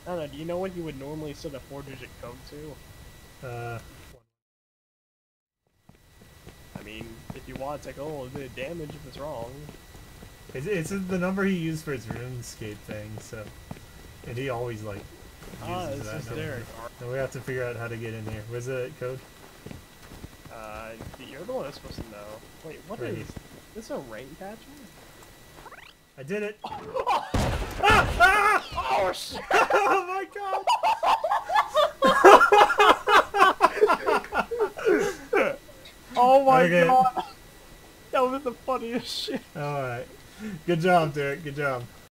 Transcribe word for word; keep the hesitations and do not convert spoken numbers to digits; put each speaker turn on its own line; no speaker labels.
I don't know, do you know what you would normally set a four-digit code to?
Uh,
I mean, if you want to take a little bit of damage if it's wrong.
it's, it's the number he used for his RuneScape thing, so... And he always, like,
Ah,
uses
this
that
is
number.
Dirk.
And we have to figure out how to get in here. Where's the code?
Uh, you're the one that's supposed to know. Wait, what
Right.
is... This a rain catcher?
I did it!
ah!
Ah!
Oh, shit!
Oh my god!
Oh my
Okay.
god! That was the funniest shit.
Alright. Good job, Derek. Good job.